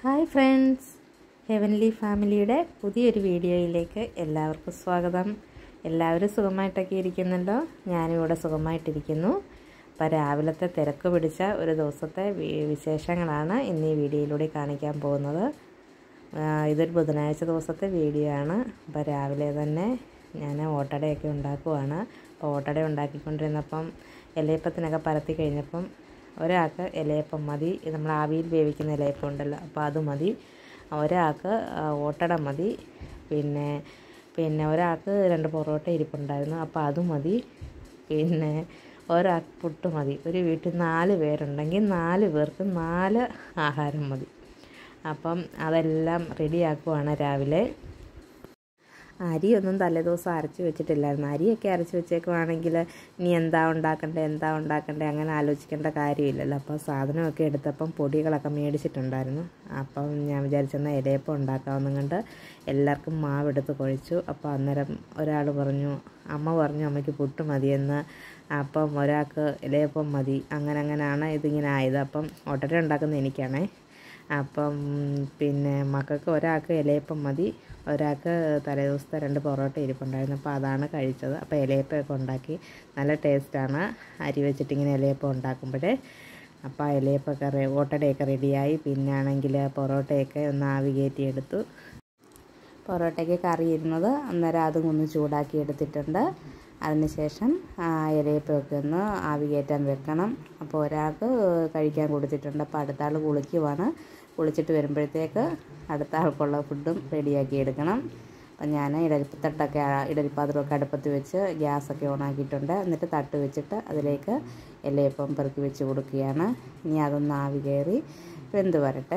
Hi friends, heavenly ഫാമിലിയുടെ പുതിയൊരു വീഡിയോയിലേക്ക് എല്ലാവർക്കും സ്വാഗതം. എല്ലാവരും സുഖമായിട്ടൊക്കെ ഇരിക്കുന്നുണ്ടോ? ഞാനിവിടെ സുഖമായിട്ടിരിക്കുന്നു. അപ്പോൾ രാവിലത്തെ തിരക്ക് പിടിച്ച ഒരു ദിവസത്തെ വിശേഷങ്ങളാണ് ഇന്ന് ഈ വീഡിയോയിലൂടെ കാണിക്കാൻ പോകുന്നത്. ഇതൊരു ബുധനാഴ്ച ദിവസത്തെ വീഡിയോ ആണ്. അപ്പോൾ രാവിലെ തന്നെ ഞാൻ ഓട്ടടയൊക്കെ ഉണ്ടാക്കുവാണ്. അപ്പോൾ ഓട്ടട ഉണ്ടാക്കിക്കൊണ്ടിരുന്നപ്പം ഇലയപ്പത്തിനൊക്കെ പരത്തി കഴിഞ്ഞപ്പം ഒരാൾക്ക് ഇലയപ്പം മതി. നമ്മൾ ആവിയിൽ വേവിക്കുന്ന ഇലയപ്പം ഉണ്ടല്ലോ, അപ്പോൾ അത് മതി. ഒരാൾക്ക് ഓട്ടട മതി. പിന്നെ ഒരാൾക്ക് 2 പൊറോട്ട ഇരിപ്പുണ്ടായിരുന്നു, അപ്പോൾ അത് മതി. പിന്നെ ഒരാൾക്ക് പുട്ട് മതി. ഒരു വീട്ടിൽ 4 പേരുണ്ടെങ്കിൽ 4 പേർക്ക് 4 ആഹാരം മതി. അപ്പം അതെല്ലാം റെഡിയാക്കുവാണ് രാവിലെ. അരിയൊന്നും തലേദിവസം അരച്ച് വെച്ചിട്ടില്ലായിരുന്നു. അരിയൊക്കെ അരച്ച് വെച്ചേക്കുവാണെങ്കിൽ ഇനി എന്താ ഉണ്ടാക്കണ്ടേ അങ്ങനെ ആലോചിക്കേണ്ട കാര്യമില്ലല്ലോ. അപ്പോൾ സാധനമൊക്കെ എടുത്തപ്പം പൊടികളൊക്കെ മേടിച്ചിട്ടുണ്ടായിരുന്നു. അപ്പം ഞാൻ വിചാരിച്ചെന്നാൽ ഇലയപ്പം ഉണ്ടാക്കാമെന്നും കൊണ്ട് എല്ലാവർക്കും മാവെടുത്ത് കുഴച്ചു. അപ്പോൾ അന്നേരം ഒരാൾ പറഞ്ഞു, അമ്മ പറഞ്ഞു അമ്മയ്ക്ക് പുട്ട് മതിയെന്ന്. അപ്പം ഒരാൾക്ക് ഇലയപ്പം മതി. അങ്ങനെയാണ് ഇതിങ്ങനെ ആയത്. അപ്പം ഓട്ടട ഉണ്ടാക്കുന്നത് എനിക്കാണേ. അപ്പം പിന്നെ മക്കൾക്ക് ഒരാൾക്ക് ഇലയപ്പം മതി, ഒരാൾക്ക് തലേദിവസത്തെ 2 പൊറോട്ട ഇരിപ്പുണ്ടായിരുന്നു. അപ്പോൾ അതാണ് കഴിച്ചത്. അപ്പോൾ ഇലയപ്പമൊക്കെ ഉണ്ടാക്കി. നല്ല ടേസ്റ്റാണ് അരി വെച്ചിട്ടിങ്ങനെ ഇലയപ്പം ഉണ്ടാക്കുമ്പോഴേ. അപ്പോൾ ആ ഇലയപ്പമൊക്കെ ഓട്ടടയൊക്കെ റെഡിയായി. പിന്നെ ആണെങ്കിൽ പൊറോട്ടയൊക്കെ ഒന്ന് ആവി കയറ്റിയെടുത്തു. പൊറോട്ടയ്ക്ക് കറി ഇരുന്നത് അന്നേരം അതും ഒന്ന് ചൂടാക്കി എടുത്തിട്ടുണ്ട്. അതിനുശേഷം ഇലയപ്പമൊക്കെ ഒന്ന് ആവി കയറ്റാൻ വെക്കണം. അപ്പോൾ ഒരാൾക്ക് കഴിക്കാൻ കൊടുത്തിട്ടുണ്ട്. അപ്പോൾ അടുത്ത ആൾ കുളിക്കുവാണ്. കുളിച്ചിട്ട് വരുമ്പോഴത്തേക്ക് അടുത്ത ആൾക്കുള്ള ഫുഡും റെഡിയാക്കി എടുക്കണം. അപ്പം ഞാൻ ഇഡലിപ്പാത്രമൊക്കെ അടുപ്പത്ത് വെച്ച് ഗ്യാസൊക്കെ ഓണാക്കിയിട്ടുണ്ട്. എന്നിട്ട് തട്ട് വെച്ചിട്ട് അതിലേക്ക് ഇലയപ്പം പെറുക്കി വെച്ച് കൊടുക്കുകയാണ്. ഇനി അതൊന്ന് ആവി കയറി വെന്ത് വരട്ടെ.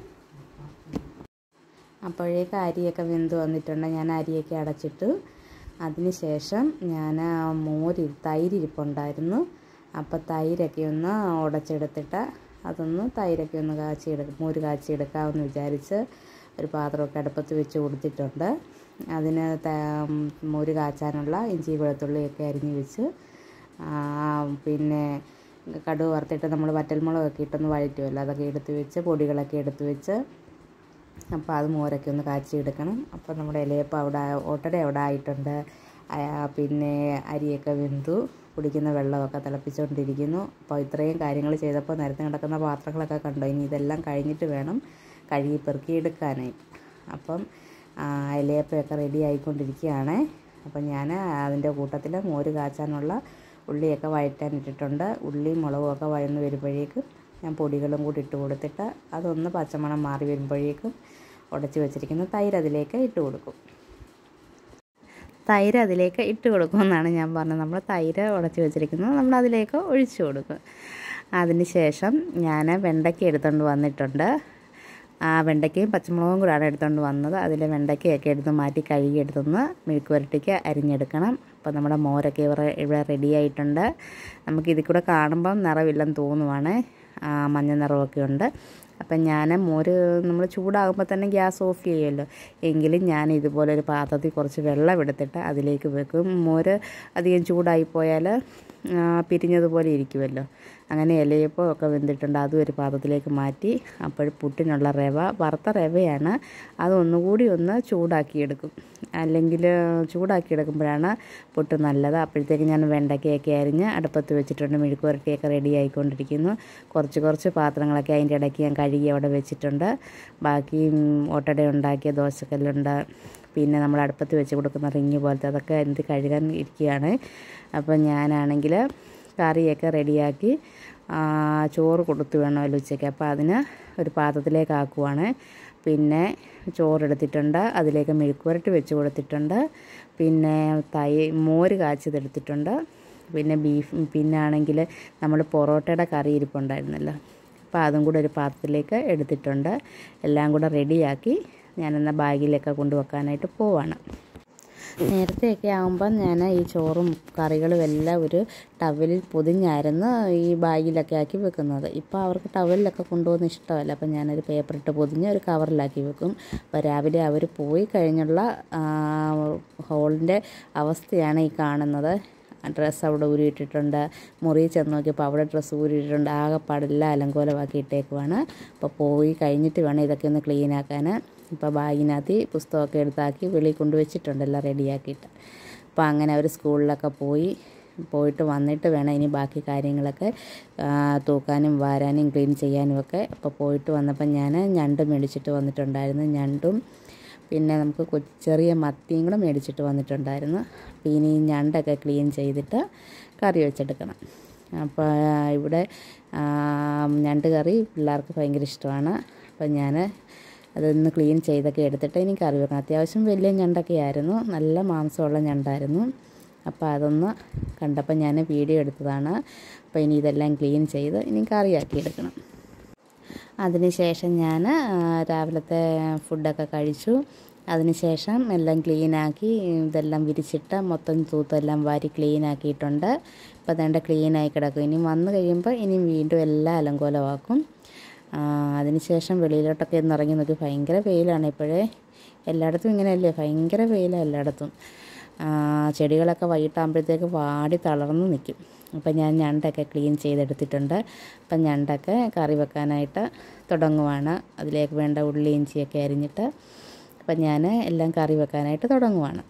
അപ്പോഴേക്ക് അരിയൊക്കെ വെന്ത് വന്നിട്ടുണ്ട്. ഞാൻ അരിയൊക്കെ അടച്ചിട്ടു. അതിനുശേഷം ഞാൻ തൈര് ഇരിപ്പുണ്ടായിരുന്നു. അപ്പോൾ തൈരൊക്കെ ഒന്ന് ഉടച്ചെടുത്തിട്ട് തൈരൊക്കെ ഒന്ന് മോര് കാച്ചിയെടുക്കാമെന്ന് വിചാരിച്ച് ഒരു പാത്രമൊക്കെ അടുപ്പത്ത് വെച്ച് കൊടുത്തിട്ടുണ്ട്. അതിന് മോര് കാച്ചാനുള്ള ഇഞ്ചി വെളുത്തുള്ളിയൊക്കെ അരിഞ്ഞ് വെച്ച് പിന്നെ കടുക് വറുത്തിട്ട് നമ്മൾ വറ്റൽമുളകൊക്കെ ഇട്ടൊന്ന് വഴറ്റുമല്ലോ, അതൊക്കെ എടുത്ത് വെച്ച് പൊടികളൊക്കെ എടുത്ത് വെച്ച് അപ്പോൾ അത് മോരൊക്കെ ഒന്ന് കാച്ചിയെടുക്കണം. അപ്പോൾ നമ്മുടെ ഇലയപ്പം ഓട്ടട അവിടെ ആയിട്ടുണ്ട്. പിന്നെ അരിയൊക്കെ വെന്തു, കുടിക്കുന്ന വെള്ളമൊക്കെ തിളപ്പിച്ചുകൊണ്ടിരിക്കുന്നു. അപ്പോൾ ഇത്രയും കാര്യങ്ങൾ ചെയ്തപ്പോൾ നിരത്തി കിടക്കുന്ന പാത്രങ്ങളൊക്കെ കണ്ടോ. ഇനി ഇതെല്ലാം കഴിഞ്ഞിട്ട് വേണം കഴുകി പെറുക്കിയെടുക്കാനായിട്ട്. അപ്പം ഇലയപ്പമൊക്കെ റെഡി ആയിക്കൊണ്ടിരിക്കുകയാണ്. അപ്പം ഞാൻ അതിൻ്റെ കൂട്ടത്തിൽ മോര് കാച്ചാനുള്ള ഉള്ളിയൊക്കെ വഴറ്റാനിട്ടിട്ടുണ്ട്. ഉള്ളിയും മുളകും ഒക്കെ വഴന്ന് വരുമ്പോഴേക്കും ഞാൻ പൊടികളും കൂടി ഇട്ട് കൊടുത്തിട്ട് അതൊന്ന് പച്ചമണം മാറി വരുമ്പോഴേക്കും ഉടച്ച് വെച്ചിരിക്കുന്ന തൈര് അതിലേക്ക് ഇട്ട് കൊടുക്കും. തൈര് അതിലേക്ക് ഇട്ട് കൊടുക്കുമെന്നാണ് ഞാൻ പറഞ്ഞത്. നമ്മൾ തൈര് ഉടച്ച് വെച്ചിരിക്കുന്നത് നമ്മൾ അതിലേക്ക് ഒഴിച്ചു കൊടുക്കും. അതിന് ശേഷം ഞാൻ വെണ്ടയ്ക്ക എടുത്തുകൊണ്ട് വന്നിട്ടുണ്ട്. വെണ്ടയ്ക്കയും പച്ചമുളകും കൂടാണ് എടുത്തുകൊണ്ട് വന്നത്. അതിൽ വെണ്ടയ്ക്കയൊക്കെ എടുത്ത് മാറ്റി കഴുകി എടുത്തൊന്ന് മെഴുക്ക് പുരട്ടിക്ക് അരിഞ്ഞെടുക്കണം. അപ്പോൾ നമ്മുടെ മോരൊക്കെ ഇവിടെ റെഡിയായിട്ടുണ്ട്. നമുക്കിതിൽ കൂടെ കാണുമ്പം നിറവില്ലെന്ന് തോന്നുവാണ്. മഞ്ഞ നിറമൊക്കെ ഉണ്ട്. അപ്പം ഞാൻ മോര് നമ്മൾ ചൂടാകുമ്പോൾ തന്നെ ഗ്യാസ് ഓഫ് ചെയ്യുമല്ലോ. എങ്കിലും ഞാൻ ഇതുപോലെ ഒരു പാത്രത്തിൽ കുറച്ച് വെള്ളം എടുത്തിട്ട് അതിലേക്ക് വെക്കും. മോര് അധികം ചൂടായിപ്പോയാൽ പിരിഞ്ഞതുപോലെ ഇരിക്കുമല്ലോ. അങ്ങനെ ഇലയപ്പം ഒക്കെ വെന്തിട്ടുണ്ട്. അതും ഒരു പാത്രത്തിലേക്ക് മാറ്റി. അപ്പോൾ പുട്ടിനുള്ള വറുത്ത റവയാണ്. അതൊന്നുകൂടി ഒന്ന് ചൂടാക്കിയെടുക്കും. അല്ലെങ്കിൽ ചൂടാക്കിയെടുക്കുമ്പോഴാണ് പുട്ട് നല്ലത്. അപ്പോഴത്തേക്ക് ഞാൻ വെണ്ടയ്ക്കയൊക്കെ അരിഞ്ഞ് അടുപ്പത്ത് വെച്ചിട്ടുണ്ട്. മെഴുക്ക് പുരട്ടിയൊക്കെ റെഡി ആയിക്കൊണ്ടിരിക്കുന്നു. കുറച്ച് പാത്രങ്ങളൊക്കെ അതിൻ്റെ ഇടയ്ക്ക് ഞാൻ കഴുകി അവിടെ വെച്ചിട്ടുണ്ട്. ബാക്കി ഓട്ടട ഉണ്ടാക്കിയ ദോശക്കല്ലുണ്ട്. പിന്നെ നമ്മൾ അടുപ്പത്ത് വെച്ച് കൊടുക്കുന്ന റിങ് പോലത്തെ അതൊക്കെ എന്ത് കഴുകാൻ ഇരിക്കുകയാണ്. അപ്പോൾ ഞാനാണെങ്കിൽ കറിയൊക്കെ റെഡിയാക്കി ചോറ് കൊടുത്തു വേണമല്ലോ ഉച്ചയ്ക്ക്. അപ്പോൾ അതിന് ഒരു പാത്രത്തിലേക്ക് ആക്കുവാണ്. പിന്നെ ചോറെടുത്തിട്ടുണ്ട്. അതിലേക്ക് മെഴുക്ക് പുരട്ടി വെച്ച് കൊടുത്തിട്ടുണ്ട്. പിന്നെ മോര് കാച്ചിയതെടുത്തിട്ടുണ്ട്. പിന്നെ പിന്നെ ആണെങ്കിൽ നമ്മൾ പൊറോട്ടയുടെ കറി ഇരിപ്പുണ്ടായിരുന്നല്ലോ, അപ്പോൾ അതും കൂടെ ഒരു പാത്രത്തിലേക്ക് എടുത്തിട്ടുണ്ട്. എല്ലാം കൂടെ റെഡിയാക്കി ഞാനെന്നാൽ ബാഗിലൊക്കെ കൊണ്ടുവെക്കാനായിട്ട് പോവാണ്. നേരത്തെയൊക്കെ ആകുമ്പം ഞാൻ ഈ ചോറും കറികളും എല്ലാം ഒരു ടവലിൽ പൊതിഞ്ഞായിരുന്നു ഈ ബാഗിലൊക്കെ ആക്കി വെക്കുന്നത്. ഇപ്പോൾ അവർക്ക് ടവലിലൊക്കെ കൊണ്ടുപോകുന്ന ഇഷ്ടമല്ല. അപ്പം ഞാനൊരു പേപ്പറിട്ട് പൊതിഞ്ഞ് ഒരു കവറിലാക്കി വെക്കും. അപ്പോൾ രാവിലെ അവർ പോയി കഴിഞ്ഞുള്ള ഹോളിൻ്റെ അവസ്ഥയാണ് ഈ കാണുന്നത്. ഡ്രസ്സ് അവിടെ ഊരിയിട്ടിട്ടുണ്ട്. മുറിയിൽ ചെന്ന് നോക്കിയപ്പോൾ അവിടെ ഡ്രസ്സ് ഊരിയിട്ടുണ്ട്. ആകെപ്പാടെല്ലാം അലങ്കോലമാക്കി ഇട്ടേക്കുവാണ്. അപ്പോൾ പോയി കഴിഞ്ഞിട്ട് വേണം ഇതൊക്കെ ഒന്ന് ക്ലീനാക്കാൻ. ഇപ്പോൾ ബാഗിനകത്ത് പുസ്തകമൊക്കെ എടുത്താക്കി വെളിയിൽ കൊണ്ടുവച്ചിട്ടുണ്ട് എല്ലാം റെഡിയാക്കിയിട്ട്. അപ്പോൾ അങ്ങനെ അവർ സ്കൂളിലൊക്കെ പോയിട്ട് വന്നിട്ട് വേണം ഇനി ബാക്കി കാര്യങ്ങളൊക്കെ തൂക്കാനും വാരാനും ക്ലീൻ ചെയ്യാനും ഒക്കെ. അപ്പോൾ പോയിട്ട് വന്നപ്പോൾ ഞാൻ ഞണ്ട് മേടിച്ചിട്ട് വന്നിട്ടുണ്ടായിരുന്നു. ഞണ്ടും പിന്നെ നമുക്ക് ചെറിയ മത്തിയും കൂടെ മേടിച്ചിട്ട് വന്നിട്ടുണ്ടായിരുന്നു. അപ്പോൾ ഇനി ഞണ്ടൊക്കെ ക്ലീൻ ചെയ്തിട്ട് കറി വെച്ചെടുക്കണം. അപ്പോൾ ഇവിടെ ഞണ്ട് കറി പിള്ളേർക്ക് ഭയങ്കര ഇഷ്ടമാണ്. അപ്പോൾ ഞാൻ അതൊന്ന് ക്ലീൻ ചെയ്തൊക്കെ എടുത്തിട്ട് ഇനി കറി വെക്കണം. അത്യാവശ്യം വലിയ ഞണ്ടൊക്കെ ആയിരുന്നു, നല്ല മാംസമുള്ള ഞണ്ടായിരുന്നു. അപ്പോൾ അതൊന്ന് കണ്ടപ്പോൾ ഞാൻ വീഡിയോ എടുത്തതാണ്. അപ്പോൾ ഇനി ഇതെല്ലാം ക്ലീൻ ചെയ്ത് ഇനി കറിയാക്കി എടുക്കണം. അതിനുശേഷം ഞാൻ രാവിലത്തെ ഫുഡൊക്കെ കഴിച്ചു. അതിനുശേഷം എല്ലാം ക്ലീനാക്കി ഇതെല്ലാം വിരിച്ചിട്ട് മൊത്തം തൂത്തെല്ലാം വാരി ക്ലീനാക്കിയിട്ടുണ്ട്. ഇപ്പോൾ അതേണ്ട ക്ലീനായി കിടക്കും. ഇനി വന്നു കഴിയുമ്പോൾ ഇനി വീണ്ടും എല്ലാം അലങ്കോലമാക്കും. അതിനുശേഷം വെളിയിലോട്ടൊക്കെ ഒന്ന് ഇറങ്ങി നോക്കി. ഭയങ്കര വെയിലാണ് ഇപ്പോഴേ, എല്ലായിടത്തും ഇങ്ങനെയല്ലേ, ഭയങ്കര വെയിലാണ് എല്ലായിടത്തും. ചെടികളൊക്കെ വൈകിട്ടാകുമ്പോഴത്തേക്ക് വാടി തളർന്ന് നിൽക്കും. അപ്പം ഞാൻ ഞണ്ടൊക്കെ ക്ലീൻ ചെയ്തെടുത്തിട്ടുണ്ട്. അപ്പം ഞണ്ടൊക്കെ കറി വെക്കാനായിട്ട് തുടങ്ങുവാണ്. അതിലേക്ക് വേണ്ട ഉള്ളി ഇഞ്ചിയൊക്കെ അരിഞ്ഞിട്ട് അപ്പം ഞാൻ എല്ലാം കറി വെക്കാനായിട്ട് തുടങ്ങുവാണ്.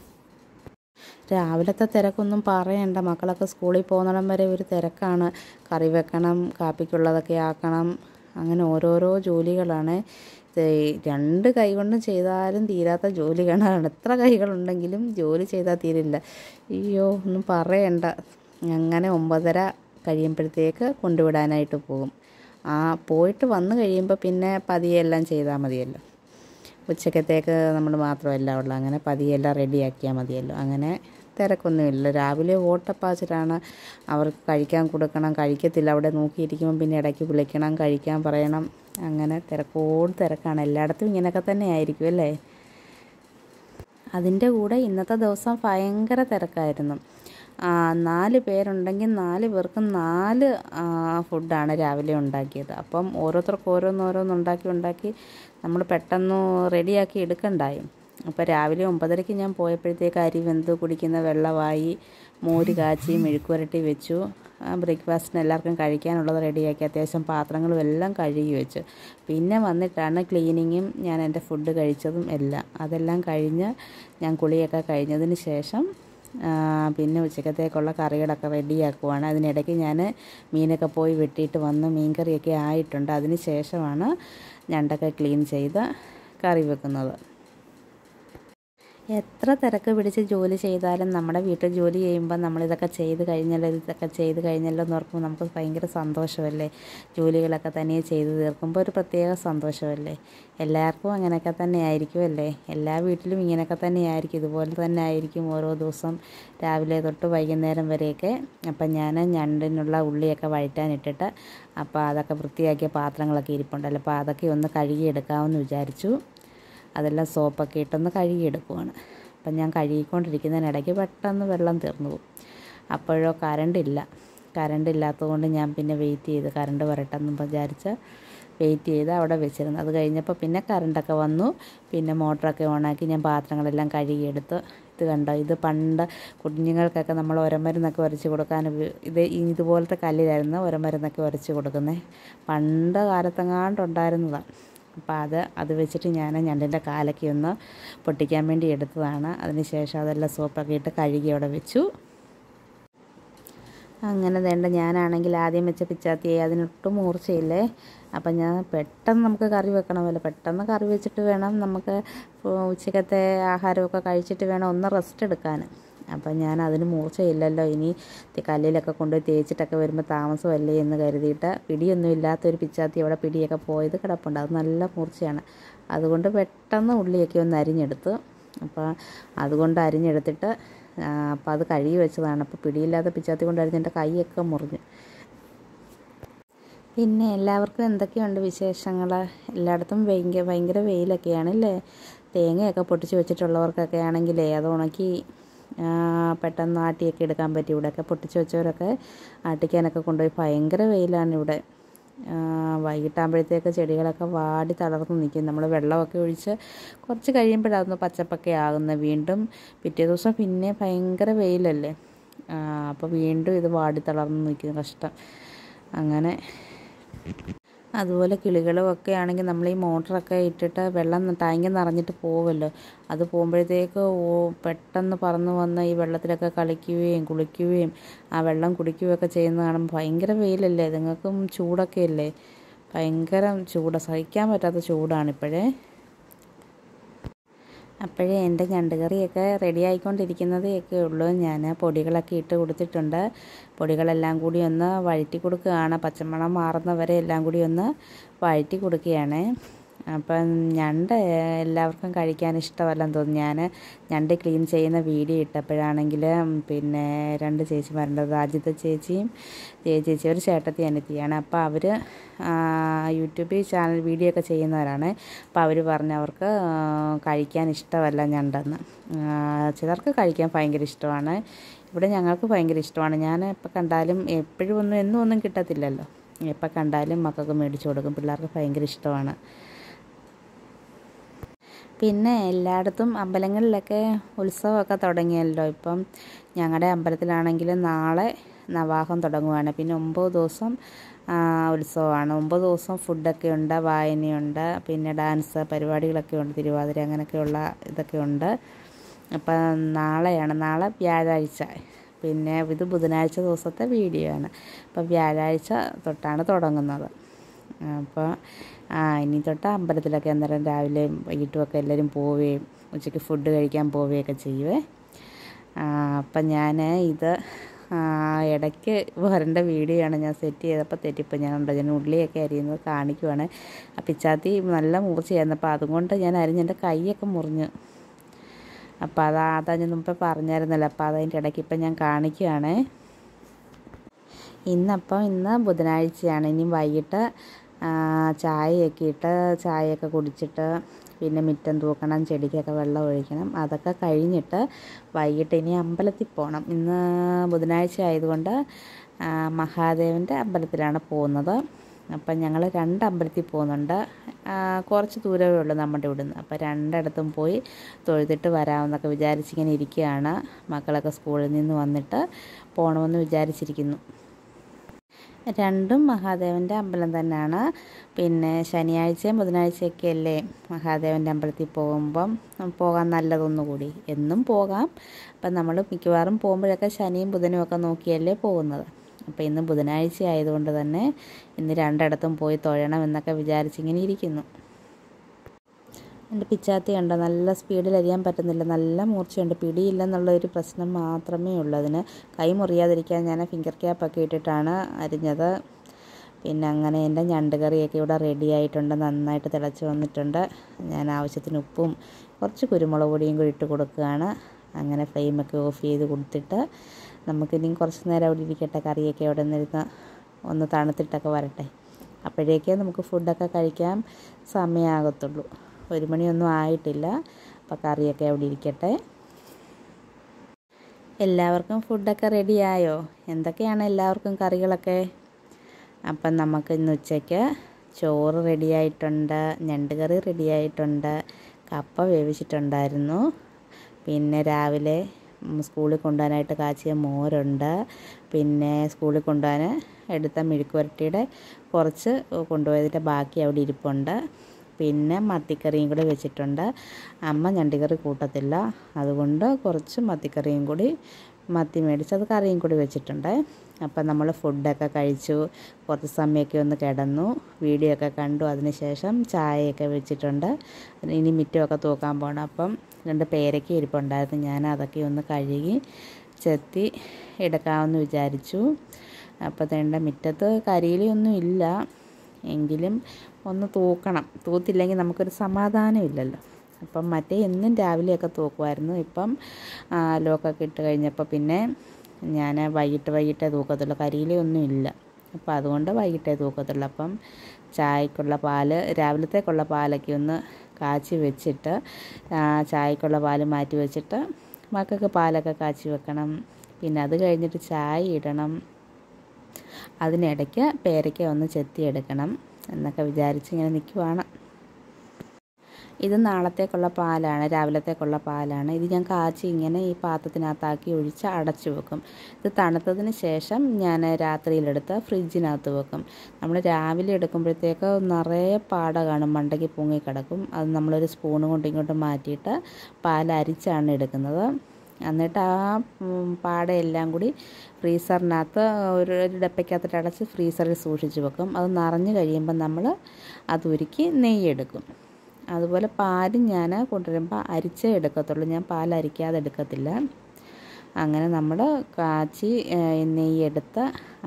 രാവിലത്തെ തിരക്കൊന്നും പറയണ്ട. മക്കളൊക്കെ സ്കൂളിൽ പോകുന്നിടം വരെ ഒരു തിരക്കാണ്. കറി വെക്കണം, കാപ്പിക്കുള്ളതൊക്കെ ആക്കണം, അങ്ങനെ ഓരോരോ ജോലികളാണ്. രണ്ട് കൈ കൊണ്ട് ചെയ്താലും തീരാത്ത ജോലിയാണ്. എത്ര കൈകളുണ്ടെങ്കിലും ജോലി ചെയ്താൽ തീരില്ല. അയ്യോ ഒന്നും പറയണ്ട. അങ്ങനെ 9:30 കഴിയുമ്പോഴത്തേക്ക് കൊണ്ടുവിടാനായിട്ട് പോകും. പോയിട്ട് വന്നു കഴിയുമ്പോൾ പിന്നെ പതിയെല്ലാം ചെയ്താൽ മതിയല്ലോ. ഉച്ചക്കത്തേക്ക് നമ്മൾ മാത്രമല്ല ഉള്ളൂ, അങ്ങനെ പതിയെല്ലാം റെഡിയാക്കിയാൽ മതിയല്ലോ. അങ്ങനെ തിരക്കൊന്നുമില്ല. രാവിലെ ഓട്ടപ്പാച്ചിലാണ്. അവർക്ക് കഴിക്കാൻ കൊടുക്കണം, കഴിക്കത്തില്ല. അവിടെ നോക്കിയിരിക്കുമ്പോൾ പിന്നെ ഇടയ്ക്ക് വിളിക്കണം, കഴിക്കാൻ പറയണം. അങ്ങനെ തിരക്കാണ്. എല്ലായിടത്തും ഇങ്ങനെയൊക്കെ തന്നെ ആയിരിക്കും അല്ലേ. അതിൻ്റെ കൂടെ ഇന്നത്തെ ദിവസം ഭയങ്കര തിരക്കായിരുന്നു. 4 പേരുണ്ടെങ്കിൽ 4 പേർക്കും 4 ഫുഡാണ് രാവിലെ ഉണ്ടാക്കിയത്. അപ്പം ഓരോരുത്തർക്ക് ഓരോന്നുണ്ടാക്കി നമ്മൾ പെട്ടെന്ന് റെഡിയാക്കി എടുക്കണ്ടായും. അപ്പോൾ രാവിലെ 9:30 ഞാൻ പോയപ്പോഴത്തേക്ക് അരി വെന്ത് കുടിക്കുന്ന വെള്ളമായി, മോര് കാച്ചി മെഴുക്കുവരട്ടി വെച്ചു. ബ്രേക്ക്ഫാസ്റ്റിന് എല്ലാവർക്കും കഴിക്കാനുള്ളത് റെഡിയാക്കി. അത്യാവശ്യം പാത്രങ്ങളും എല്ലാം കഴുകി വെച്ചു. പിന്നെ വന്നിട്ടാണ് ക്ലീനിങ്ങും ഞാൻ എൻ്റെ ഫുഡ് കഴിച്ചതും എല്ലാം. അതെല്ലാം കഴിഞ്ഞ് ഞാൻ കുളിയൊക്കെ കഴിഞ്ഞതിന് ശേഷം പിന്നെ ഉച്ചക്കത്തേക്കുള്ള കറികളൊക്കെ റെഡിയാക്കുവാണ്. അതിനിടയ്ക്ക് ഞാൻ മീനൊക്കെ പോയി വെട്ടിയിട്ട് വന്ന് മീൻകറിയൊക്കെ ആയിട്ടുണ്ട്. അതിന് ശേഷമാണ് ഞണ്ടൊക്കെ ക്ലീൻ ചെയ്ത് കറി വെക്കുന്നത്. എത്ര തിരക്ക് പിടിച്ച് ജോലി ചെയ്താലും നമ്മുടെ വീട്ടിൽ ജോലി ചെയ്യുമ്പോൾ നമ്മളിതൊക്കെ ചെയ്ത് കഴിഞ്ഞല്ലോ എന്ന് ഓർക്കുമ്പോൾ നമുക്ക് ഭയങ്കര സന്തോഷമല്ലേ. ജോലികളൊക്കെ തനിയെ ചെയ്ത് തീർക്കുമ്പോൾ ഒരു പ്രത്യേക സന്തോഷമല്ലേ. എല്ലാവർക്കും അങ്ങനെയൊക്കെ തന്നെ ആയിരിക്കും അല്ലേ. എല്ലാ വീട്ടിലും ഇങ്ങനെയൊക്കെ തന്നെ ആയിരിക്കും, ഇതുപോലെ തന്നെ ആയിരിക്കും ഓരോ ദിവസം രാവിലെ തൊട്ട് വൈകുന്നേരം വരെയൊക്കെ. അപ്പം ഞാൻ ഞണ്ടിനുള്ള ഉള്ളിയൊക്കെ വഴറ്റാനിട്ടിട്ട് അപ്പോൾ അതൊക്കെ വൃത്തിയാക്കിയ പാത്രങ്ങളൊക്കെ ഇരിപ്പുണ്ടല്ലോ. അപ്പോൾ അതൊക്കെ ഒന്ന് കഴുകിയെടുക്കാമെന്ന് വിചാരിച്ചു. അതെല്ലാം സോപ്പൊക്കെ ഇട്ടൊന്ന് കഴുകിയെടുക്കുവാണ്. അപ്പം ഞാൻ കഴുകിക്കൊണ്ടിരിക്കുന്നതിനിടയ്ക്ക് പെട്ടെന്ന് വെള്ളം തീർന്നു പോകും. അപ്പോഴോ കറണ്ട് ഇല്ലാത്തതുകൊണ്ട് ഞാൻ പിന്നെ വെയിറ്റ് ചെയ്ത് കറണ്ട് വരട്ടെന്ന് വിചാരിച്ച് വെയിറ്റ് ചെയ്ത് അവിടെ വെച്ചിരുന്നു. അത് കഴിഞ്ഞപ്പോൾ പിന്നെ കറണ്ടൊക്കെ വന്നു. പിന്നെ മോട്ടറൊക്കെ ഓണാക്കി ഞാൻ പാത്രങ്ങളെല്ലാം കഴുകിയെടുത്ത്. ഇത് കണ്ടോ, ഇത് പണ്ട് കുഞ്ഞുങ്ങൾക്കൊക്കെ നമ്മൾ ഒരമരുന്നൊക്കെ ഉരച്ച് കൊടുക്കാൻ ഇതുപോലത്തെ കല്ലിലായിരുന്നു ഒരമരുന്നൊക്കെ ഉരച്ച് കൊടുക്കുന്നത്. പണ്ട് കാലത്തെങ്ങാണ്ടുണ്ടായിരുന്നതാണ്. അപ്പോൾ അത് വെച്ചിട്ട് ഞാൻ ഞണ്ടിൻ്റെ കാലൊക്കെ ഒന്ന് പൊട്ടിക്കാൻ വേണ്ടി എടുത്തതാണ്. അതിനുശേഷം അതെല്ലാം സോപ്പൊക്കെ ഇട്ട് കഴുകി അവിടെ വെച്ചു. അങ്ങനെ വേണ്ട ഞാനാണെങ്കിൽ ആദ്യം വെച്ച പിച്ചാത്തിയെ അതിനൊട്ടും മൂർച്ചയില്ലേ. അപ്പം ഞാൻ പെട്ടെന്ന് നമുക്ക് കറി വെക്കണമല്ലോ, പെട്ടെന്ന് കറി വെച്ചിട്ട് വേണം നമുക്ക് ഉച്ചക്കത്തെ ആഹാരമൊക്കെ കഴിച്ചിട്ട് വേണം ഒന്ന് റെസ്റ്റ് എടുക്കാൻ. അപ്പം ഞാൻ അതിന് മൂർച്ചയില്ലല്ലോ, ഇനി കല്ലിലൊക്കെ കൊണ്ടുപോയി തേച്ചിട്ടൊക്കെ വരുമ്പോൾ താമസമല്ലേ എന്ന് കരുതിയിട്ട് പിടിയൊന്നും ഇല്ലാത്തൊരു പിച്ചാത്തി അവിടെ പിടിയൊക്കെ പോയത് കിടപ്പുണ്ട്. അത് നല്ല മൂർച്ചയാണ്. അതുകൊണ്ട് പെട്ടെന്ന് ഉള്ളിയൊക്കെ ഒന്ന് അരിഞ്ഞെടുത്തു. അപ്പോൾ അതുകൊണ്ട് അരിഞ്ഞെടുത്തിട്ട് അപ്പോൾ അത് കഴുകി വെച്ചതാണ്. അപ്പോൾ പിടിയില്ലാത്ത പിച്ചാത്തി കൊണ്ട് അരിഞ്ഞെൻ്റെ കൈയൊക്കെ മുറിഞ്ഞു. പിന്നെ എല്ലാവർക്കും എന്തൊക്കെയുണ്ട് വിശേഷങ്ങൾ? എല്ലായിടത്തും ഭയങ്കര വെയിലൊക്കെയാണല്ലേ. തേങ്ങയൊക്കെ പൊട്ടിച്ച് വെച്ചിട്ടുള്ളവർക്കൊക്കെ ആണെങ്കിലേ അത് ഉണക്കി പെട്ടെന്ന് ആട്ടിയൊക്കെ എടുക്കാൻ പറ്റും. ഇവിടെയൊക്കെ പൊട്ടിച്ച് വെച്ചവരൊക്കെ ആട്ടിക്കാനൊക്കെ കൊണ്ടുപോയി. ഭയങ്കര വെയിലാണ് ഇവിടെ. വൈകിട്ടാകുമ്പോഴത്തേക്ക് ചെടികളൊക്കെ വാടി തളർന്ന് നിൽക്കും. നമ്മൾ വെള്ളമൊക്കെ ഒഴിച്ച് കുറച്ച് കഴിയുമ്പോഴായിരുന്നു പച്ചപ്പൊക്കെ ആകുന്നത്. വീണ്ടും പിറ്റേ ദിവസം പിന്നെ ഭയങ്കര വെയിലല്ലേ. അപ്പോൾ വീണ്ടും ഇത് വാടി തളർന്ന് നിൽക്കുന്ന കഷ്ടം. അങ്ങനെ അതുപോലെ കിളികളുമൊക്കെ ആണെങ്കിൽ നമ്മൾ ഈ മോട്ടറൊക്കെ ഇട്ടിട്ട് വെള്ളം ടാങ്ക് നിറഞ്ഞിട്ട് പോകുമല്ലോ, അത് പോകുമ്പോഴത്തേക്ക് പെട്ടെന്ന് പറന്ന് വന്ന് ഈ വെള്ളത്തിലൊക്കെ കളിക്കുകയും കുളിക്കുകയും ആ വെള്ളം കുടിക്കുകയൊക്കെ ചെയ്യുന്നത് കാണുമ്പോൾ ഭയങ്കര വെയിലല്ലേ, നിങ്ങൾക്കും ചൂടൊക്കെ അല്ലേ, ഭയങ്കര ചൂട്, സഹിക്കാൻ പറ്റാത്ത ചൂടാണിപ്പോഴേ. അപ്പോഴേ എൻ്റെ ഞണ്ട് കറിയൊക്കെ റെഡി ആയിക്കൊണ്ടിരിക്കുന്നതൊക്കെ ഉള്ളൂ. ഞാൻ പൊടികളൊക്കെ ഇട്ട് കൊടുത്തിട്ടുണ്ട്. പൊടികളെല്ലാം കൂടി ഒന്ന് വഴറ്റി കൊടുക്കുകയാണ്. പച്ചമണം മാറുന്നവരെ എല്ലാം കൂടി ഒന്ന് വഴറ്റി കൊടുക്കുകയാണ്. അപ്പം ഞണ്ട് എല്ലാവർക്കും കഴിക്കാൻ ഇഷ്ടമല്ലെന്ന് തോന്നുന്നു. ഞാൻ ഞണ്ട് ക്ലീൻ ചെയ്യുന്ന വീഡിയോ ഇട്ടപ്പോഴാണെങ്കിൽ പിന്നെ 2 ചേച്ചിമാരുണ്ട്, രാജിത ചേച്ചിയും ചേച്ചി ഒരു ചേട്ടത്തി അനിയത്തിയാണ്. അപ്പോൾ അവർ യൂട്യൂബിൽ ചാനൽ വീഡിയോ ഒക്കെ ചെയ്യുന്നവരാണ്. അപ്പോൾ അവർ പറഞ്ഞു അവർക്ക് കഴിക്കാൻ ഇഷ്ടമല്ല ഞണ്ടെന്ന്. ചിലർക്ക് കഴിക്കാൻ ഭയങ്കര ഇഷ്ടമാണ്. ഇവിടെ ഞങ്ങൾക്ക് ഭയങ്കര ഇഷ്ടമാണ്. ഞാൻ എപ്പോൾ കണ്ടാലും എപ്പോഴും എന്നും ഒന്നും കിട്ടത്തില്ലല്ലോ, എപ്പോൾ കണ്ടാലും മക്കൾക്ക് മേടിച്ചു കൊടുക്കും. പിള്ളേർക്ക് ഭയങ്കര ഇഷ്ടമാണ്. പിന്നെ എല്ലായിടത്തും അമ്പലങ്ങളിലൊക്കെ ഉത്സവമൊക്കെ തുടങ്ങിയല്ലോ. ഇപ്പം ഞങ്ങളുടെ അമ്പലത്തിലാണെങ്കിൽ നാളെ നവാഹം തുടങ്ങുകയാണ്. പിന്നെ 9 ദിവസം ഉത്സവമാണ്. 9 ദിവസം ഫുഡൊക്കെ ഉണ്ട്, വായനയുണ്ട്, പിന്നെ ഡാൻസ് പരിപാടികളൊക്കെ ഉണ്ട്, തിരുവാതിര അങ്ങനെയൊക്കെയുള്ള ഇതൊക്കെ ഉണ്ട്. അപ്പം നാളെ വ്യാഴാഴ്ച, പിന്നെ ഇത് ബുധനാഴ്ച ദിവസത്തെ വീഡിയോ ആണ്. അപ്പം വ്യാഴാഴ്ച തൊട്ടാണ് തുടങ്ങുന്നത്. അപ്പോൾ ഇനി തൊട്ട് അമ്പലത്തിലൊക്കെ അന്നേരം രാവിലെയും വൈകിട്ടുമൊക്കെ എല്ലാവരും പോവുകയും ഉച്ചയ്ക്ക് ഫുഡ് കഴിക്കാൻ പോവുകയൊക്കെ ചെയ്യുവേ. അപ്പം ഞാൻ ഇത് ഇടയ്ക്ക് വരേണ്ട വീഡിയോ ആണ് ഞാൻ സെറ്റ് ചെയ്തപ്പോൾ തെറ്റിപ്പോൾ ഞാൻ ഉള്ളിയൊക്കെ അരിയുന്നത് കാണിക്കുവാണ്. ആ പിച്ചാത്തി നല്ല മൂർച്ചയായിരുന്നു. അപ്പോൾ അതുകൊണ്ട് ഞാൻ അരിഞ്ഞ് എൻ്റെ കൈയൊക്കെ മുറിഞ്ഞു. അപ്പോൾ അതാ ഞാൻ മുമ്പേ പറഞ്ഞായിരുന്നല്ലോ. അപ്പോൾ അതിൻ്റെ ഇടയ്ക്ക് ഇപ്പം ഞാൻ കാണിക്കുകയാണ്. ഇന്ന് ബുധനാഴ്ചയാണ്. ഇനി വൈകിട്ട് ചായയൊക്കെ കുടിച്ചിട്ട് പിന്നെ മുറ്റം തൂക്കണം, ചെടിക്കൊക്കെ വെള്ളം ഒഴിക്കണം. അതൊക്കെ കഴിഞ്ഞിട്ട് വൈകിട്ട് ഇനി അമ്പലത്തിൽ പോകണം. ഇന്ന് ബുധനാഴ്ച ആയതുകൊണ്ട് മഹാദേവൻ്റെ അമ്പലത്തിലാണ് പോകുന്നത്. അപ്പം ഞങ്ങൾ 2 അമ്പലത്തിൽ പോകുന്നുണ്ട്. കുറച്ച് ദൂരമേ ഉള്ളൂ നമ്മുടെ ഇവിടുന്ന്. അപ്പോൾ 2 പോയി തൊഴുതിട്ട് വരാമെന്നൊക്കെ വിചാരിച്ചിങ്ങനെ ഇരിക്കുകയാണ്. മക്കളൊക്കെ സ്കൂളിൽ നിന്ന് വന്നിട്ട് പോകണമെന്ന് വിചാരിച്ചിരിക്കുന്നു. 2 മഹാദേവൻ്റെ അമ്പലം തന്നെയാണ്. പിന്നെ ശനിയാഴ്ചയും ബുധനാഴ്ചയൊക്കെ അല്ലേ മഹാദേവൻ്റെ അമ്പലത്തിൽ പോകുമ്പം പോകാൻ നല്ലതൊന്നുകൂടി. എന്നും പോകാം. അപ്പം നമ്മൾ മിക്കവാറും പോകുമ്പോഴൊക്കെ ശനിയും ബുധനും ഒക്കെ നോക്കിയല്ലേ പോകുന്നത്. അപ്പോൾ ഇന്ന് ബുധനാഴ്ച ആയതുകൊണ്ട് തന്നെ ഇന്ന് 2 പോയി തൊഴണം എന്നൊക്കെ വിചാരിച്ചിങ്ങനെ ഇരിക്കുന്നു. എൻ്റെ പിച്ചാത്തി കണ്ടോ, നല്ല സ്പീഡിൽ അരിയാൻ പറ്റുന്നില്ല, നല്ല മൂർച്ചയുണ്ട്. പിടിയില്ലെന്നുള്ളൊരു പ്രശ്നം മാത്രമേ ഉള്ളൂ. അതിന് കൈ മുറിയാതിരിക്കാൻ ഞാൻ ഫിംഗർ ക്യാപ്പൊക്കെ ഇട്ടിട്ടാണ് അരിഞ്ഞത്. പിന്നെ അങ്ങനെ എൻ്റെ ഞണ്ട് കറിയൊക്കെ ഇവിടെ റെഡി ആയിട്ടുണ്ട്, നന്നായിട്ട് തിളച്ച് വന്നിട്ടുണ്ട്. ഞാൻ ആവശ്യത്തിന് ഉപ്പും കുറച്ച് കുരുമുളക് പൊടിയും കൂടി ഇട്ട് കൊടുക്കുകയാണ്. അങ്ങനെ ഫ്ലെയിമൊക്കെ ഓഫ് ചെയ്ത് കൊടുത്തിട്ട് നമുക്കിനി കുറച്ച് നേരം അവിടെ ഇരിക്കട്ടെ. കറിയൊക്കെ അവിടെ നിന്നിരുന്ന് ഒന്ന് തണുത്തിട്ടൊക്കെ വരട്ടെ. അപ്പോഴേക്കേ നമുക്ക് ഫുഡൊക്കെ കഴിക്കാൻ സമയമാകത്തുള്ളൂ. 1 മണിയൊന്നും ആയിട്ടില്ല. അപ്പോൾ കറിയൊക്കെ അവിടെ ഇരിക്കട്ടെ. എല്ലാവർക്കും ഫുഡൊക്കെ റെഡിയായോ? എന്തൊക്കെയാണ് എല്ലാവർക്കും കറികളൊക്കെ? അപ്പം നമുക്ക് ഇന്ന് ഉച്ചയ്ക്ക് ചോറ് റെഡിയായിട്ടുണ്ട്, ഞണ്ട് കറി റെഡിയായിട്ടുണ്ട്, കപ്പ വേവിച്ചിട്ടുണ്ടായിരുന്നു, പിന്നെ രാവിലെ സ്കൂളിൽ കൊണ്ടുപോകാനായിട്ട് കാച്ചിയ മോരുണ്ട്, പിന്നെ സ്കൂളിൽ കൊണ്ടുപോകാൻ എടുത്ത മെഴുക്ക് പുരട്ടിയുടെ കുറച്ച് കൊണ്ടുപോയതിൻ്റെ ബാക്കി അവിടെ ഇരിപ്പുണ്ട്, പിന്നെ മത്തിക്കറിയും കൂടി വെച്ചിട്ടുണ്ട്. അമ്മ ഞണ്ടുകറി കൂട്ടത്തില്ല, അതുകൊണ്ട് കുറച്ച് മത്തിക്കറിയും കൂടി മത്തി മേടിച്ച് അത് കറിയും കൂടി വെച്ചിട്ടുണ്ട്. അപ്പം നമ്മൾ ഫുഡൊക്കെ കഴിച്ചു, കുറച്ച് സമയമൊക്കെ ഒന്ന് കിടന്നു, വീഡിയോ ഒക്കെ കണ്ടു. അതിനുശേഷം ചായയൊക്കെ വെച്ചിട്ടുണ്ട്. ഇനി മുറ്റമൊക്കെ തൂക്കാൻ പോകണം. അപ്പം 2 പേരയ്ക്ക ഇരിപ്പുണ്ടായിരുന്നു, ഞാൻ അതൊക്കെ ഒന്ന് കഴുകി ചെത്തി എടുക്കാമെന്ന് വിചാരിച്ചു. അപ്പോൾ തേണ്ട മുറ്റത്ത് കരിയിലൊന്നും ഇല്ല, എങ്കിലും ഒന്ന് തൂക്കണം. തൂത്തില്ലെങ്കിൽ നമുക്കൊരു സമാധാനമില്ലല്ലോ. അപ്പം മറ്റേ എന്നും രാവിലെയൊക്കെ തൂക്കുമായിരുന്നു. ഇപ്പം ലോക്കൊക്കെ ഇട്ട് കഴിഞ്ഞപ്പോൾ പിന്നെ ഞാൻ വൈകിട്ടേ തൂക്കത്തുള്ളൂ, കരിയിലൊന്നും ഇല്ല. അപ്പോൾ അതുകൊണ്ട് വൈകിട്ടേ തൂക്കത്തുള്ളൂ. അപ്പം ചായക്കുള്ള പാല്, രാവിലത്തേക്കുള്ള പാലൊക്കെ ഒന്ന് കാച്ചി വെച്ചിട്ട് ചായക്കുള്ള പാല് മാറ്റി വെച്ചിട്ട് മക്കൾക്ക് പാലൊക്കെ കാച്ചി വെക്കണം. പിന്നെ അത് കഴിഞ്ഞിട്ട് ചായ ഇടണം. അതിനിടയ്ക്ക് പേരയ്ക്ക ഒന്ന് ചെത്തിയെടുക്കണം എന്നൊക്കെ വിചാരിച്ച് ഇങ്ങനെ നിൽക്കുവാണ്. ഇത് നാളത്തേക്കുള്ള പാലാണ്, രാവിലത്തേക്കുള്ള പാലാണ്. ഇത് ഞാൻ കാച്ചി ഇങ്ങനെ ഈ പാത്രത്തിനകത്താക്കി ഒഴിച്ച് അടച്ചു വെക്കും. ഇത് തണുത്തതിന് ശേഷം ഞാൻ രാത്രിയിലെടുത്ത് ഫ്രിഡ്ജിനകത്ത് വെക്കും. നമ്മൾ രാവിലെ എടുക്കുമ്പോഴത്തേക്ക് നിറയെ പാട കാണും, മണ്ടയ്ക്ക് പൊങ്ങിക്കിടക്കും. അത് നമ്മളൊരു സ്പൂൺ കൊണ്ട് ഇങ്ങോട്ട് മാറ്റിയിട്ട് പാലരിച്ചാണ് എടുക്കുന്നത്. എന്നിട്ട് ആ പാടയെല്ലാം കൂടി ഫ്രീസറിനകത്ത് ഒരു ഡപ്പയ്ക്കകത്തിട്ട് അടച്ച് ഫ്രീസറിൽ സൂക്ഷിച്ച് വെക്കും. അത് നിറഞ്ഞു കഴിയുമ്പോൾ നമ്മൾ അതുരുക്കി നെയ്യെടുക്കും. അതുപോലെ പാലും ഞാൻ കൊണ്ടുവരുമ്പോൾ അരിച്ചേ എടുക്കത്തുള്ളൂ, ഞാൻ പാൽ അരിക്കാതെ എടുക്കത്തില്ല. അങ്ങനെ നമ്മൾ കാച്ചി നെയ്യെടുത്ത്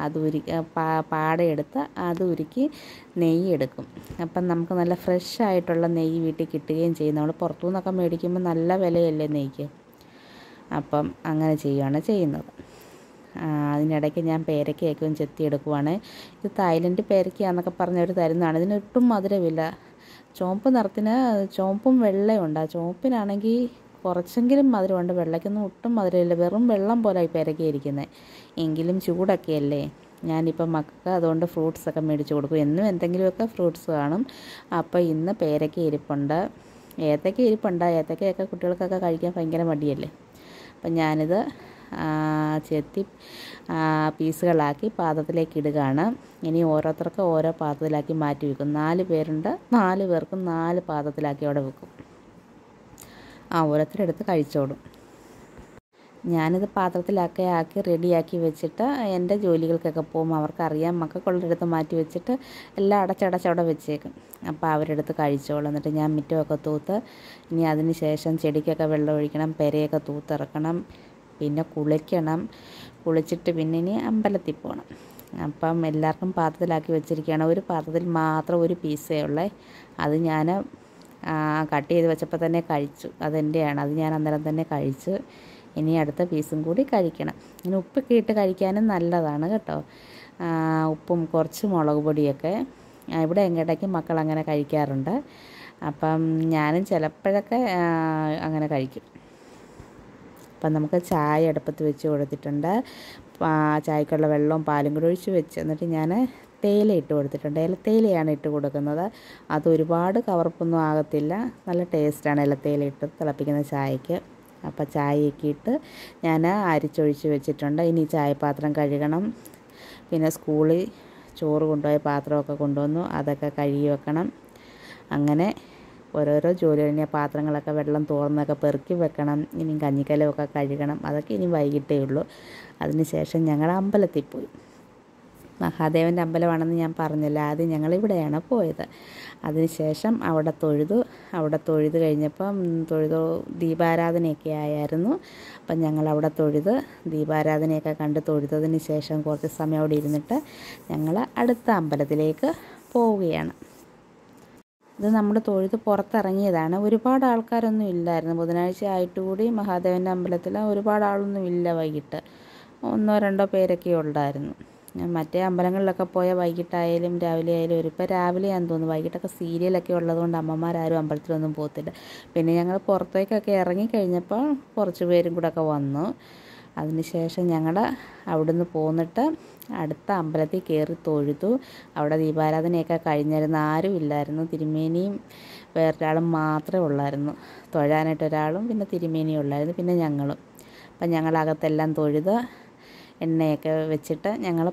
പാടയെടുത്ത് അത് ഉരുക്കി നെയ്യെടുക്കും. അപ്പം നമുക്ക് നല്ല ഫ്രഷ് ആയിട്ടുള്ള നെയ്യ് വീട്ടിൽ കിട്ടുകയും ചെയ്യും. നമ്മൾ പുറത്തു നിന്നൊക്കെ മേടിക്കുമ്പോൾ നല്ല വിലയല്ലേ നെയ്ക്ക്. അപ്പം അങ്ങനെ ചെയ്യുകയാണ് ചെയ്യുന്നത്. അതിനിടയ്ക്ക് ഞാൻ പേരയ്ക്കയൊക്കെ ചെത്തിയെടുക്കുവാണ്. ഇത് തായ്ലൻഡ് പേരയ്ക്കയാണെന്നൊക്കെ പറഞ്ഞവർ തരുന്നതാണ്. ഇതിനൊട്ടും മധുരമില്ല. ചുവപ്പ് നിറത്തിന് ചുവപ്പും വെള്ളയുണ്ട്. ആ ചുവപ്പിനാണെങ്കിൽ കുറച്ചെങ്കിലും മധുരമുണ്ട്, വെള്ളയ്ക്കൊന്നും ഒട്ടും മധുരമില്ല. വെറും വെള്ളം പോലെ പേരയ്ക്ക ഇരിക്കുന്നത്. എങ്കിലും ചൂടൊക്കെ അല്ലേ. ഞാനിപ്പോൾ മക്കൾക്ക് അതുകൊണ്ട് ഫ്രൂട്ട്സൊക്കെ മേടിച്ച് കൊടുക്കും. എന്നും എന്തെങ്കിലുമൊക്കെ ഫ്രൂട്ട്സ് കാണും. അപ്പോൾ ഇന്ന് പേരയ്ക്ക ഇരിപ്പുണ്ട്, ഏത്തയ്ക്ക ഇരിപ്പുണ്ട്. ഏത്തയ്ക്കയൊക്കെ കുട്ടികൾക്കൊക്കെ കഴിക്കാൻ ഭയങ്കര മടിയല്ലേ. അപ്പം ഞാനിത് ചെത്തി പീസുകളാക്കി പാത്രത്തിലേക്ക് ഇടുകയാണ്. ഇനി ഓരോരുത്തർക്കും ഓരോ പാത്രത്തിലാക്കി മാറ്റി വെക്കും. 4 പേരുണ്ട്, 4 പേർക്കും 4 പാത്രത്തിലാക്കി അവിടെ വെക്കും. ഓരോരുത്തരെടുത്ത് കഴിച്ചോടും. ഞാനിത് പാത്രത്തിലൊക്കെ ആക്കി റെഡിയാക്കി വെച്ചിട്ട് എൻ്റെ ജോലികൾക്കൊക്കെ പോകുമ്പോൾ അവർക്കറിയാം, മക്കൾക്കുള്ളടുത്ത് മാറ്റി വെച്ചിട്ട് എല്ലാം അടച്ചവിടെ വെച്ചേക്കും. അപ്പോൾ അവരെടുത്ത് കഴിച്ചോളും. എന്നിട്ട് ഞാൻ മുറ്റമൊക്കെ തൂത്ത് ഇനി അതിന് ശേഷം ചെടിക്കൊക്കെ വെള്ളം ഒഴിക്കണം, പെരയൊക്കെ തൂത്തിറക്കണം, പിന്നെ കുളിക്കണം. കുളിച്ചിട്ട് പിന്നെ ഇനി അമ്പലത്തിൽ പോകണം. അപ്പം എല്ലാവർക്കും പാത്രത്തിലാക്കി വെച്ചിരിക്കുകയാണ്. ഒരു പാത്രത്തിൽ മാത്രം ഒരു പീസേ ഉള്ളേ. അത് ഞാൻ കട്ട് ചെയ്ത് വെച്ചപ്പോൾ തന്നെ കഴിച്ചു. അതെൻ്റെയാണ്, അത് ഞാൻ അന്നേരം തന്നെ കഴിച്ചു. ഇനി അടുത്ത പീസും കൂടി കഴിക്കണം. ഇനി ഉപ്പൊക്കെ ഇട്ട് കഴിക്കാനും നല്ലതാണ് കേട്ടോ. ഉപ്പും കുറച്ച് മുളക് പൊടിയൊക്കെ. ഇവിടെ ഇടയ്ക്ക് മക്കൾ അങ്ങനെ കഴിക്കാറുണ്ട്. അപ്പം ഞാനും ചിലപ്പോഴൊക്കെ അങ്ങനെ കഴിക്കും. അപ്പം നമുക്ക് ചായ അടുപ്പത്ത് വെച്ച് കൊടുത്തിട്ടുണ്ട്. ചായക്കുള്ള വെള്ളവും പാലും കൂടി ഒഴിച്ച് വെച്ച് എന്നിട്ട് ഞാൻ തേയില ഇട്ട് കൊടുത്തിട്ടുണ്ട്. ഇലത്തേയിലയാണ് ഇട്ട് കൊടുക്കുന്നത്. അത് ഒരുപാട് കവർപ്പൊന്നും ആകത്തില്ല, നല്ല ടേസ്റ്റാണ് ഇലത്തേയില ഇട്ട് തിളപ്പിക്കുന്ന ചായക്ക്. അപ്പോൾ ചായയൊക്കെ ഇട്ട് ഞാൻ അരിച്ചൊഴിച്ച് വെച്ചിട്ടുണ്ട്. ഇനി ചായപാത്രം കഴുകണം. പിന്നെ സ്കൂളിൽ ചോറ് കൊണ്ടുപോയ പാത്രമൊക്കെ കൊണ്ടുവന്നു, അതൊക്കെ കഴുകി വെക്കണം. അങ്ങനെ ഓരോരോ ജോലി കഴിഞ്ഞാൽ പാത്രങ്ങളൊക്കെ വെള്ളം തോർന്നൊക്കെ പെറുക്കി വെക്കണം. ഇനി കഞ്ഞിക്കലമൊക്കെ കഴുകണം. അതൊക്കെ ഇനി വൈകിട്ടേ ഉള്ളൂ. അതിനുശേഷം ഞങ്ങൾ അമ്പലത്തിൽ പോയി. മഹാദേവൻ്റെ അമ്പലമാണെന്ന് ഞാൻ പറഞ്ഞില്ല. ആദ്യം ഞങ്ങളിവിടെയാണ് പോയത്. അതിനുശേഷം അവിടെ തൊഴുത് കഴിഞ്ഞപ്പം ദീപാരാധനയൊക്കെ ആയിരുന്നു. അപ്പം ഞങ്ങളവിടെ തൊഴുത് ദീപാരാധനയൊക്കെ കണ്ട് തൊഴുതതിന് ശേഷം കുറച്ച് സമയം അവിടെ ഇരുന്നിട്ട് ഞങ്ങൾ അടുത്ത അമ്പലത്തിലേക്ക് പോവുകയാണ്. ഇത് നമ്മൾ തൊഴുത് പുറത്തിറങ്ങിയതാണ്. ഒരുപാട് ആൾക്കാരൊന്നും ഇല്ലായിരുന്നു. ബുധനാഴ്ച ആയിട്ട് കൂടി മഹാദേവൻ്റെ അമ്പലത്തിൽ ഒരുപാട് ആളൊന്നും ഇല്ല. വൈകിട്ട് 1-2 പേരൊക്കെ ഉണ്ടായിരുന്നു. മറ്റേ അമ്പലങ്ങളിലൊക്കെ പോയാൽ വൈകിട്ടായാലും രാവിലെ ആയാലും ഇപ്പോൾ രാവിലെയാണെന്ന് തോന്നുന്നു. വൈകിട്ടൊക്കെ സീരിയലൊക്കെ ഉള്ളതുകൊണ്ട് അമ്മമാരാരും അമ്പലത്തിലൊന്നും പോകത്തില്ല. പിന്നെ ഞങ്ങൾ പുറത്തേക്കൊക്കെ ഇറങ്ങിക്കഴിഞ്ഞപ്പോൾ കുറച്ച് പേരും കൂടെ ഒക്കെ വന്നു. അതിനുശേഷം ഞങ്ങൾ അവിടുന്ന് പോന്നിട്ട് അടുത്ത അമ്പലത്തിൽ കയറി തൊഴുതു. അവിടെ ദീപാരാധനയൊക്കെ കഴിഞ്ഞിരുന്നു. ആരും ഇല്ലായിരുന്നു. തിരുമേനിയും വേറൊരാളും മാത്രമേ ഉള്ളായിരുന്നു. തൊഴാനായിട്ട് ഒരാളും പിന്നെ തിരുമേനിയും ഉള്ളായിരുന്നു, പിന്നെ ഞങ്ങളും. അപ്പം ഞങ്ങളകത്തെല്ലാം തൊഴുത് എണ്ണയൊക്കെ വെച്ചിട്ട് ഞങ്ങൾ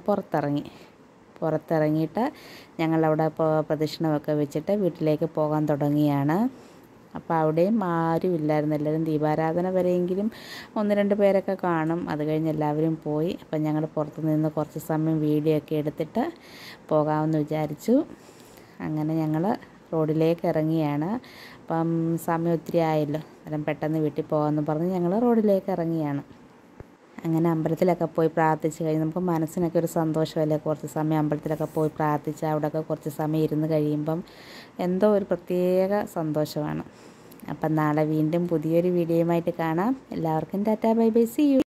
പുറത്തിറങ്ങിയിട്ട് ഞങ്ങളവിടെ പ്രദക്ഷിണമൊക്കെ വെച്ചിട്ട് വീട്ടിലേക്ക് പോകാൻ തുടങ്ങിയാണ്. അപ്പോൾ അവിടെയും ആരും ഇല്ലായിരുന്നു. എല്ലാവരും ദീപാരാധന വരെയെങ്കിലും 1-2 പേരൊക്കെ കാണും. അത് കഴിഞ്ഞ് എല്ലാവരും പോയി. അപ്പം ഞങ്ങൾ പുറത്തു നിന്ന് കുറച്ച് സമയം വീഡിയോ ഒക്കെ എടുത്തിട്ട് പോകാമെന്ന് വിചാരിച്ചു. അങ്ങനെ ഞങ്ങൾ റോഡിലേക്ക് ഇറങ്ങിയാണ്. അപ്പം സമയം ഒത്തിരി ആയല്ലോ, അന്നേരം പെട്ടെന്ന് വീട്ടിൽ പോകാമെന്ന് പറഞ്ഞ് ഞങ്ങൾ റോഡിലേക്ക് ഇറങ്ങിയാണ്. അങ്ങനെ അമ്പലത്തിലൊക്കെ പോയി പ്രാർത്ഥിച്ച് കഴിഞ്ഞ് നമുക്ക് മനസ്സിനൊക്കെ ഒരു സന്തോഷമല്ലേ. കുറച്ച് സമയം അമ്പലത്തിലൊക്കെ പോയി പ്രാർത്ഥിച്ച് അവിടെയൊക്കെ കുറച്ച് സമയം ഇരുന്ന് കഴിയുമ്പം എന്തോ ഒരു പ്രത്യേക സന്തോഷമാണ്. അപ്പം നാളെ വീണ്ടും പുതിയൊരു വീഡിയോയുമായിട്ട് കാണാം. എല്ലാവർക്കും tata bye bye, see U.